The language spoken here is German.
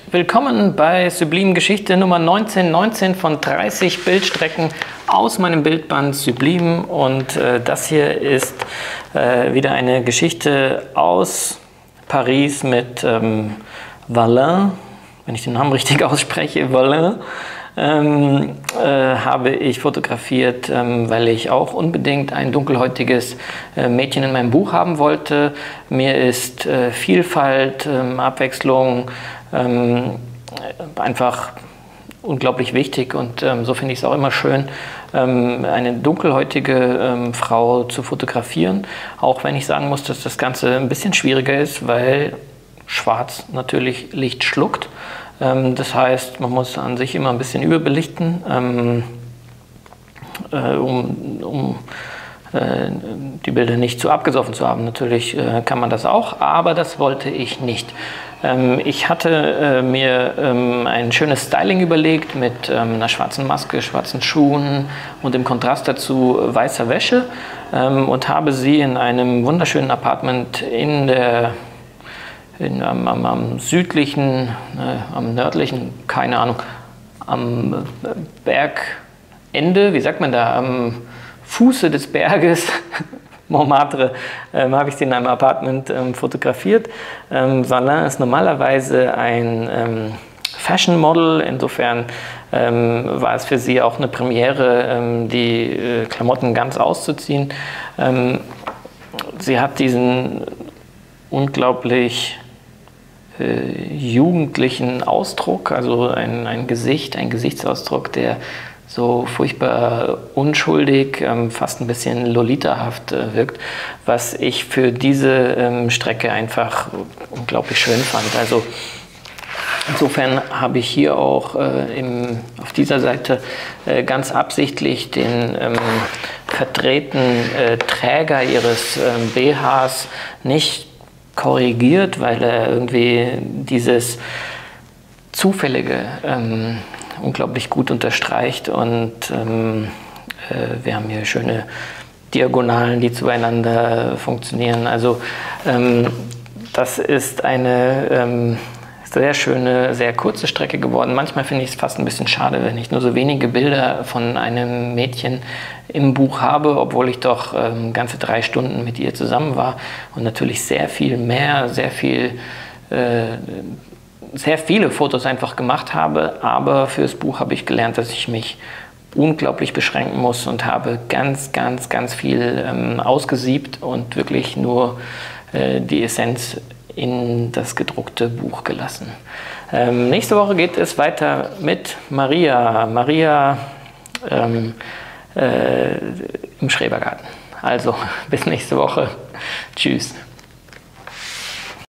Willkommen bei Sublime Geschichte Nummer 1919 von 30 Bildstrecken aus meinem Bildband Sublime. Und das hier ist wieder eine Geschichte aus Paris mit Valin, wenn ich den Namen richtig ausspreche, Valin. Habe ich fotografiert, weil ich auch unbedingt ein dunkelhäutiges Mädchen in meinem Buch haben wollte. Mir ist Vielfalt, Abwechslung einfach unglaublich wichtig und so finde ich es auch immer schön, eine dunkelhäutige Frau zu fotografieren, auch wenn ich sagen muss, dass das Ganze ein bisschen schwieriger ist, weil Schwarz natürlich Licht schluckt. Das heißt, man muss an sich immer ein bisschen überbelichten, um die Bilder nicht zu abgesoffen zu haben. Natürlich kann man das auch, aber das wollte ich nicht. Ich hatte mir ein schönes Styling überlegt mit einer schwarzen Maske, schwarzen Schuhen und im Kontrast dazu weißer Wäsche und habe sie in einem wunderschönen Apartment am südlichen, am nördlichen, keine Ahnung, am Bergende, wie sagt man da, am Fuße des Berges, Montmartre, habe ich sie in einem Apartment fotografiert. Valin ist normalerweise ein Fashion Model, insofern war es für sie auch eine Premiere, die Klamotten ganz auszuziehen. Sie hat diesen unglaublich jugendlichen Ausdruck, also ein Gesichtsausdruck, der so furchtbar unschuldig, fast ein bisschen Lolita-haft wirkt, was ich für diese Strecke einfach unglaublich schön fand. Also insofern habe ich hier auch auf dieser Seite ganz absichtlich den verdrehten Träger ihres BHs nicht korrigiert, weil er irgendwie dieses Zufällige unglaublich gut unterstreicht und wir haben hier schöne Diagonalen, die zueinander funktionieren. Also das ist eine sehr schöne, sehr kurze Strecke geworden. Manchmal finde ich es fast ein bisschen schade, wenn ich nur so wenige Bilder von einem Mädchen im Buch habe, obwohl ich doch ganze 3 Stunden mit ihr zusammen war und natürlich sehr viel mehr, sehr viele Fotos einfach gemacht habe. Aber fürs Buch habe ich gelernt, dass ich mich unglaublich beschränken muss und habe ganz viel ausgesiebt und wirklich nur die Essenz in das gedruckte Buch gelassen. Nächste Woche geht es weiter mit Maria. Maria im Schrebergarten. Also bis nächste Woche. Tschüss.